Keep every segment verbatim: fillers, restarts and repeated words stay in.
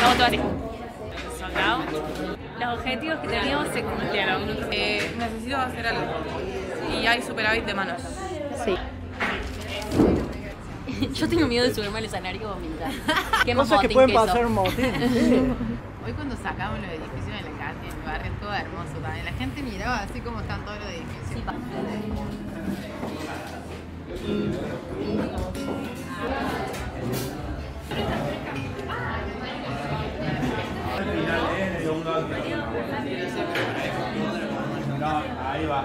Estamos todos así. Soldado. Los objetivos que teníamos se cumplieron. Eh, necesito hacer algo. Y hay superávit de manos. Sí. Yo tengo miedo de subirme al escenario o vomitar. ¿Qué más Cosas que motín pueden que eso? pasar motín. Hoy cuando sacamos los edificios en la calle, en mi barrio, todo hermoso también. La gente miraba así como están todos los edificios. Sí, pa. Ahí va.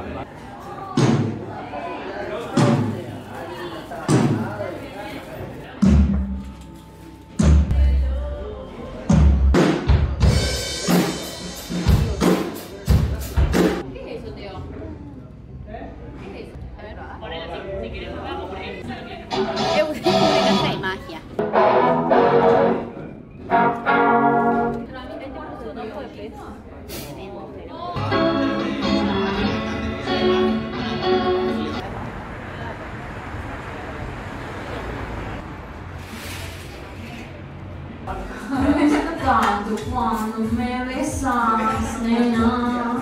Es una casa de magia. Tanto cuando me besas, nena.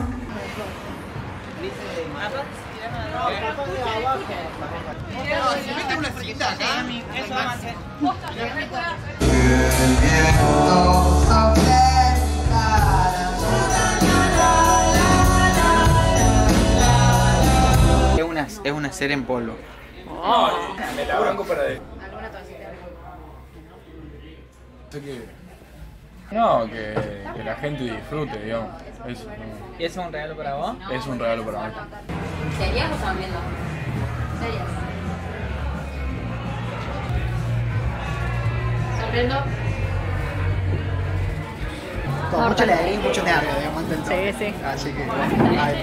Si mete una frita acá, eso va a ser. Es una, es una cera en polvo. No, me la bronco para de. ¿Alguna toallita? Sé que. No, que, que la gente disfrute, digamos. Eso, no. ¿Y eso es un regalo para vos? Es un regalo para mí. ¿Serias o están viendo? Serias. ¿Sonriendo? Con mucha alegría y mucho nervio, digamos, antes de entrar. Sí, sí. Así que, ahí.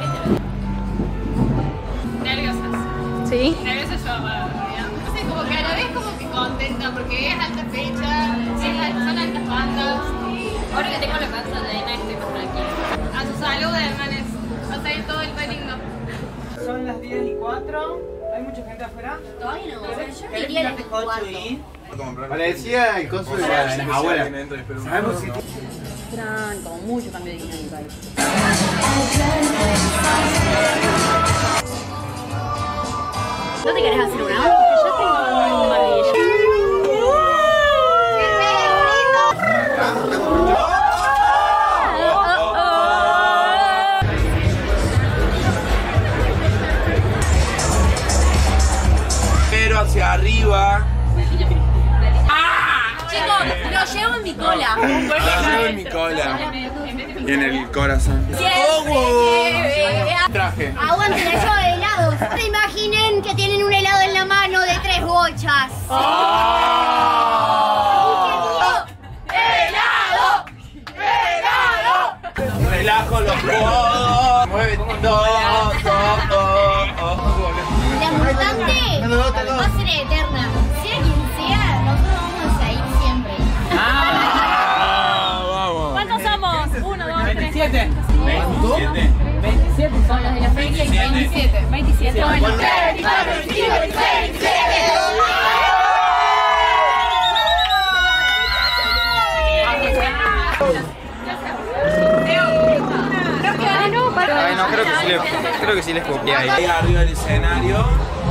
Nerviosas. ¿Sí? Nerviosa yo, no sé, como que a la vez como que contenta porque es alta fecha, es, son altas bandas. Ahora que tengo la panza llena estoy más tranquila. A su salud, hermanes. Va a salir todo el peligro. Son las diez y cuatro. ¿Hay mucha gente afuera? Todavía no, o sea, yo me iría a las cuatro. Parecía el coso de la- las abuelas. ¿Sabemos si Tran, como mucho cambio de dinámica ahí. ¿No te querés hacer una? Porque yo tengo un maravilla. pero hacia arriba? Chicos, lo llevo en mi cola. Lo llevo en mi cola. Y en el corazón. Traje. Aguante, le llevo de helados. No te imaginen que tienen un helado en la mano de tres bochas. ¡Helado! ¡Helado! Relajo los codos. Mueve todo, todo, todo. La importante va a ser eterna. Sea quien sea, nosotros vamos a ir siempre. Ah, vamos. ¿Cuántos somos? Uno, dos, tres. veintisiete. veintisiete. veintisiete Son los de la feria y veintisiete. veintisiete. Bueno. Ay, no, creo que sí les, creo que sí les copié ahí. Ahí arriba del escenario.